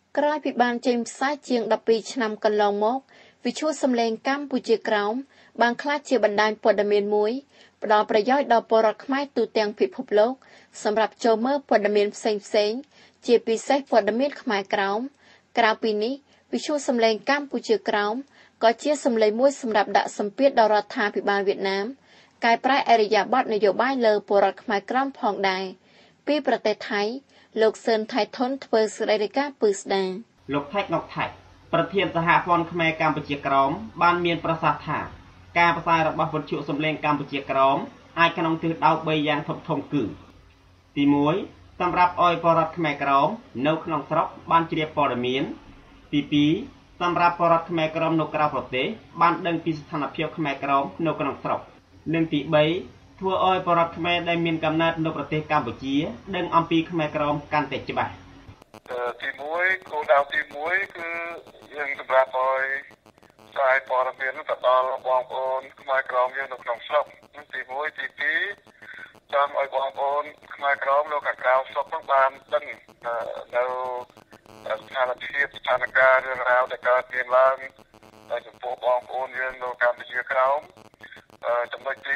ក្រោយពីបានចេញផ្សាយជាង12ឆ្នាំកន្លងមកវិទ្យុសំឡេងកម្ពុជាក្រោមបានក្លាយជាបណ្ដាញព័ត៌មានមួយផ្ដល់ប្រយោជន៍ដល់ពលរដ្ឋខ្មែរទូទាំងពិភពលោកសម្រាប់ចូលមើលព័ត៌មានផ្សេងៗជាពិសេសព័ត៌មានខ្មែរក្រោមក្រៅពីនេះវិទ្យុសំឡេងកម្ពុជាក្រោមក៏ជាសំឡេងមួយសម្រាប់ដាក់សម្ពាធដល់រដ្ឋាភិបាលវៀតណាមកែប្រែអរិយាប័ត្រនយោបាយលើពលរដ្ឋខ្មែរក្រោមផងដែរពីប្រទេសថៃលោកសឿនថៃថុនធ្វើសេចក្តីរាយការណ៍ពីស្ដារលោកថៃណុកថៃប្រធានសហព័ន្ធខ្មែរកម្ពុជាក្រោមបានមានប្រសាសន៍ថាការផ្សាយរបស់វិទ្យុសំឡេងកម្ពុជាក្រោមអាចក្នុងទិសដៅ3យ៉ាងធំគឺទី1សម្រាប់ឲ្យពលរដ្ឋខ្មែរក្រោមនៅក្នុងស្រុកបានជ្រាបព័ត៌មានទី2សម្រាប់ពលរដ្ឋខ្មែរក្រោមនៅក្រៅប្រទេសបានដឹងពីស្ថានភាពខ្មែរក្រោមនៅក្នុងស្រុកនិងទី3ធ្វើឲ្យពលរដ្ឋខ្មែរដែលមានកំណើតនៅប្រទេសកម្ពុជាដឹងអំពីខ្មែរក្រោមកាន់តែច្បាស់ទី1គោលដៅទី1គឺយើងសម្រាប់ឲ្យផ្សាយព័ត៌មានទៅដល់បងប្អូនខ្មែរក្រមយើងនៅក្នុងស្រុកទី1ទី2ចង់ឲ្យបងប្អូនខ្មែរក្រមនៅខាងក្រៅស្រុកហ្នឹងបានដឹងនៅស្ថានភាពស្ថានភាពរឿងរ៉ាវដែលកើតមានឡើងចំពោះបងប្អូនយើងនៅកម្ពុជាក្រោមចំណុចទី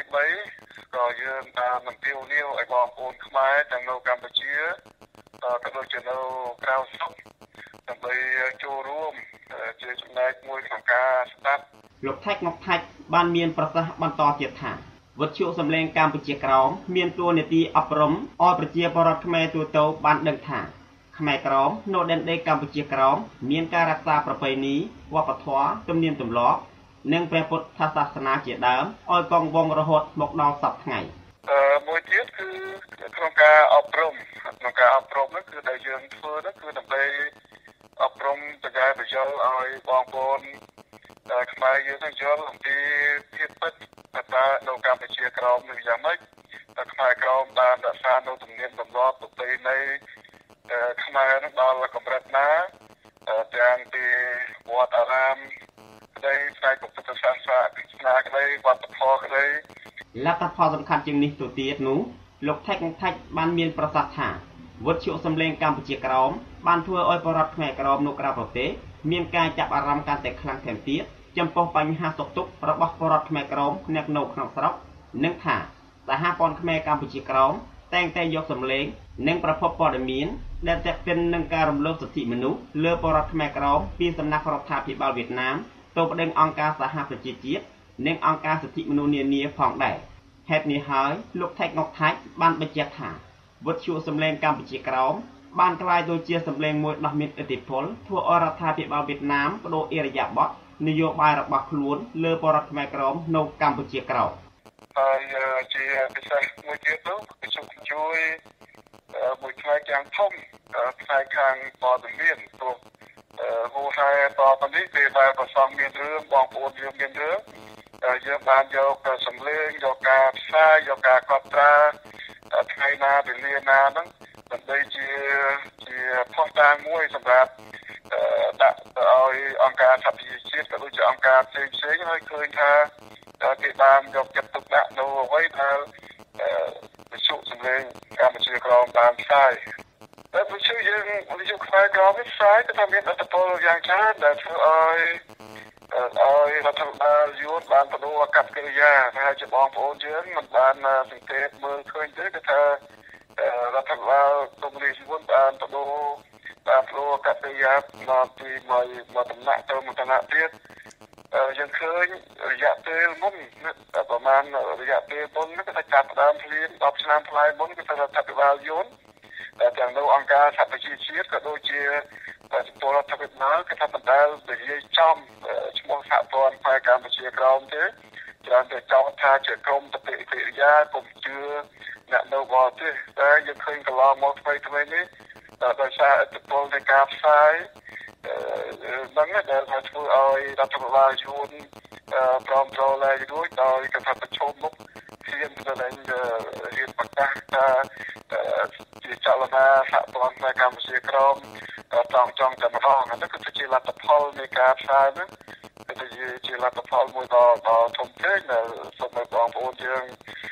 3ក៏យើងបានអំពាវនាវឲ្យបងប្អូនខ្មែរទាំងនៅកម្ពុជាក៏ដូចជានៅក្រៅស្រុកដើម្បីចូលរួមជាចំណែកមួយក្នុងការស្ដាប់លោកថៃមកថៃបានមានប្រសាសន៍បន្តទៀតថាវិទ្យុសំឡេងកម្ពុជាក្រោមមានតួនាទីអប់រំឲ្យប្រជាពលរដ្ឋខ្មែរទូទៅបានដឹងថាខ្មែរក្រោមនៅដែនដីកម្ពុជាក្រោមមានការរក្សាប្រពៃណីវប្បធម៌ទំនៀមទម្លាប់និងព្រះពុទ្ធសាសនាជាដើមឲ្យគង់វង្សរហូតមកដល់សព្វថ្ងៃមួយទៀតគឺក្នុងការអប់រំនោះគឺដែលយើងធ្វើនោះគឺដើម្បីអប់រំបញ្ញាបញ្យលឲ្យបងប្អូនខ្មែរយើងនឹងយល់អំពីភាពពិតថានៅកម្ពុជាក្រោមនឹងយ៉ាងម៉េចខ្មែរក្រោមបានរក្សានៅទំនៀមទម្លាប់ប្រពៃណីខ្មែរនឹងដល់កម្រិតណាទាំងពីវត្តអារាមក្តីផ្នែកពុទ្ធសាសនាក្តីវប្បធម៌ក្តីលទ្ធផលសំខាន់ជាងនេះទៅទៀតនោះលោកថៃបានមានប្រសាសន៍ថាវិទ្យុសំឡេងកម្ពុជាក្រោមបានធ្វើឲ្យពលរដ្ឋខ្មែរក្រោមនៅក្រៅប្រទេសមានការចាប់អារម្មណ៍កាន់តែខ្លាំងថែមទៀតចំពោះបញ្ហាសុខទុក្ខរបស់ពលរដ្ឋខ្មែរក្រោមនៅក្នុងស្រុកនិងថាសហព័ន្ធខ្មែរកម្ពុជាក្រោមតែងតែយកសំឡេងនិងប្រភពព័ត៌មានដែលទាក់ទិននឹងការរំលោភសិទ្ធិមនុស្សលើពលរដ្ឋខ្មែរក្រោមពីសំណាក់រដ្ឋាភិបាលវៀតណាមទៅប្តឹងអង្គការសហប្រជាជាតិនិងអង្គការសិទ្ធិមនុស្សនានាផងដែរហេតុនេះហើយលោកថៃបានបញ្ជាក់ថាវិទ្យុសំឡេងកម្ពុជាក្រោមបានក្លាយទៅជាសំឡេងមួយដ៏មានឥទ្ធិពលធ្វើឲ្យរដ្ឋាភិបាលវៀតណាមបដូរអិរិយាបថនយោបាយរបស់ខ្លួនលើពលរដ្ឋខ្មែរក្រោមនៅកម្ពុជាក្រោមហើយជាពិសេសមួយទៀតនោះគឺជួយមួយផ្នែកយ៉ាងធំផ្នែកខាងព័ត៌មានព្រោះហូរហែតទៅនេះពេលដែលប្រសងមានរឿងបងប្អូនយើងមានរឿងយើងបានយកសម្លេងយកការផ្សាយយកការកត់ត្រាថ្ងៃណាវេលាណាហ្នឹងដើម្បីជាផុសតាងមួយសម្រាប់ដាក់ទៅឲ្យអង្គការសហប្រជាជាតិក៏ដូចជាអង្គការផ្សេងឲ្យឃើញថាគេបានយកចិត្តទុកដាក់នៅអ្វីដែលវិទ្យុសម្លេងកម្ពុជាក្រោមបានផ្សាយតែវិទ្យុខ្មែរក្រោមផ្សាយក៏មានអត្ថប្រយោជន៍យ៉ាងច្រើនដែលធ្វើឲ្យរដ្ឋាភិបាលយួនបានបដូរអាកប្បកិរិយាថាជាបងប្អូនយើងមិនបានសង្កេតមើលឃើញទេគឺថារដ្ឋាភិបាលកុម្មុយនីសយួនបានបដូរអាកប្បកិរិយាមកពីមកតំណាក់ទៅមកតំណាក់ទៀតយើងឃើញរយៈពេលមុនប្រហែលរយៈពេលមុនគឺថាចាប់ផ្ដើមភ្លាម10ឆ្នាំផ្លាយមុនគឺថារដ្ឋាភិបាលយួនទាំងនៅអង្គការសហប្រជាជាតិក៏ដូចជាចំពោះរដ្ឋាភិបាលគឺថាបណ្ដាលនិយាយចំឈ្មោះសហព័ន្ធខ្មែរកម្ពុជាក្រោមទេច្រើនតែចោទថាជាក្រុមបដិកិរិយាកុំជឿអ្នកនៅបរទេសតែយើងឃើញកន្លងមកថ្មីនេះដោយសារឥទ្ធិពលនៃការផ្សាយហ្នឹងដែលធ្វើឲ្យរដ្ឋាភិបាលយួនព្រមចូលឡើងរួចដោយគេថាប្រជុំមុខហ៊ានទៅនឹងហ៊ានប្រកាសថាជាចលនាសហព័ន្ធខ្មែរកម្ពុជាក្រោមចង់តែម្ដងហ្នឹងគឺជាលទ្ធផលនៃការផ្សាយហ្នឹងគឺជាលទ្ធផលមួយដ៏ធំធេងដែលសូមឲ្យបងប្អូនយើង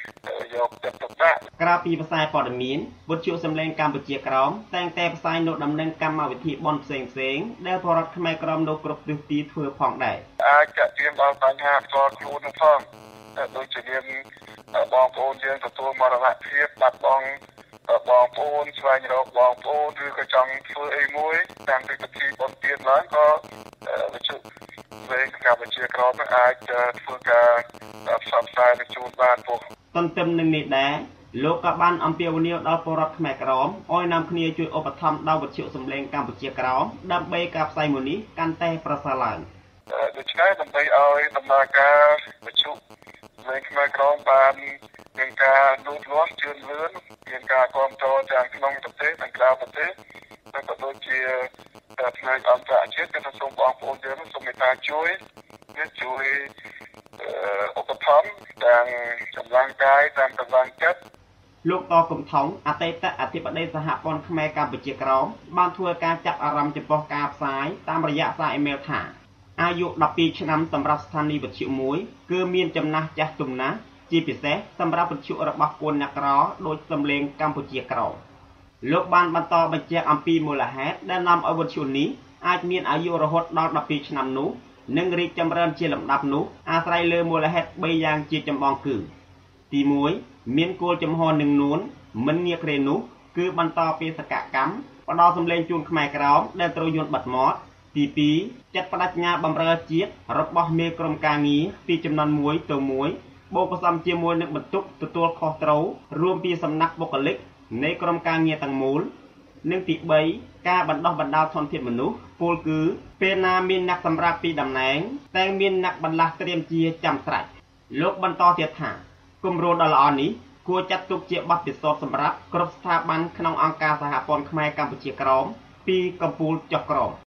យកចិត្តទុកដាក់ក្រៅពីផ្សាយព័ត៌មានវិទ្យុសំឡេងកម្ពុជាក្រោមតែងតែផ្សាយនូវដំណឹងកម្មវិធីបន់ផ្សេងៗដែលបរិវត្តខ្មែរក្រោមនៅគ្រប់ទិសទីធ្វើផងដែរអាចចាក់ទាញដល់បញ្ហាផ្ទាល់ខ្លួននឹងផងដូចជាមានបងប្អូនយើងទទួលមរណភាពបាត់បង់បងប្អូនស្វែងរកបងប្អូនឬក៏ចង់ធ្វើអីមួយតាមពីពិធីបុណ្យទានឡើងក៏វិទ្យុសម្លេងកម្ពុជាក្រោមអាចធ្វើការផ្សព្វផ្សាយជូនបានពុះទន្ទឹមនឹងនេះដែរលោកក៏បានអំពាវនាវដល់ពលរដ្ឋខ្មែរក្រោមឲ្យនាំគ្នាជួយឧបត្ថម្ភដល់វិទ្យុសំឡេងកម្ពុជាក្រោមដើម្បីការផ្សាយមួយនេះកាន់តែប្រសើរឡើងដូច្នេះដើម្បីឲ្យដំណើរការវិទ្យុសម្លេងខ្មែរក្រោមបានមានការលូតលាស់ជឿនលឿនមានការគ្រប់គ្រងទាំងក្នុងប្រទេសនិងក្រៅប្រទេសនិងក៏ដូចជាផ្នែកអន្តរជាតិក៏សូមបងប្អូនយើងសូមមេត្តាជួយឧបត្ថម្ភទាំងកម្លាំងកាយទាំងកម្លាំងចិត្តលោកតកុំថងអតីតអធិបតីសហព័ន្ធខ្មែរកម្ពុជាក្រោមបានធ្វើការចាប់អារម្មណ៍ចំពោះការផ្សាយតាមរយៈសារអ៊ីមែលថាអាយុ 12 ឆ្នាំសម្រាប់ស្ថានីយ៍វិទ្យុមួយគឺមានចំណាស់ចាស់ទុំណាស់ជាពិសេសសម្រាប់វិទ្យុរបស់កូនអ្នកក្រដូចសំឡេងកម្ពុជាក្រោមលោកបានបន្តបញ្ជាក់អំពីមូលហេតុដែលនាំឲ្យវិទ្យុនេះអាចមានអាយុរហូតដល់ 12 ឆ្នាំនោះនិងរីកចម្រើនជាលំដាប់នោះអាស្រ័យលើមូលហេតុ 3 យ៉ាងជាចម្បងគឺទី 1 មានគោលចំហនឹងនួនមិនងាក្រេនោះគឺបន្តពីសកកម្មផ្ដល់សម្លេងជូនខ្មែរក្រោមដែលត្រូវយន្តបាត់មាត់ទី 2 ចិត្តបដិញ្ញាបម្រើជាតិរបស់មេក្រុមការងារពីចំនួន1ទៅ1បូកផ្សំជាមួយនឹងបន្ទុកទទួលខុសត្រូវរួមពីសំណាក់បុគ្គលិកនៃក្រុមការងារទាំងមូលនិងទី 3 ការបណ្ដោះបណ្ដាលធនធានមនុស្សពលគឺពេលណាមានអ្នកសម្រាប់ពីតំណែងតែមានអ្នកបន្លាស់ត្រៀមជាចាំស្រេចលោកបន្តទៀតថាគម្រោងដ៏ល្អនេះគួរចាត់ទុកជាបទពិសោធន៍សម្រាប់គ្រប់ស្ថាប័នក្នុងអង្គការសហព័ន្ធខ្មែរកម្ពុជាក្រោមពីកំពូលចុះក្រោម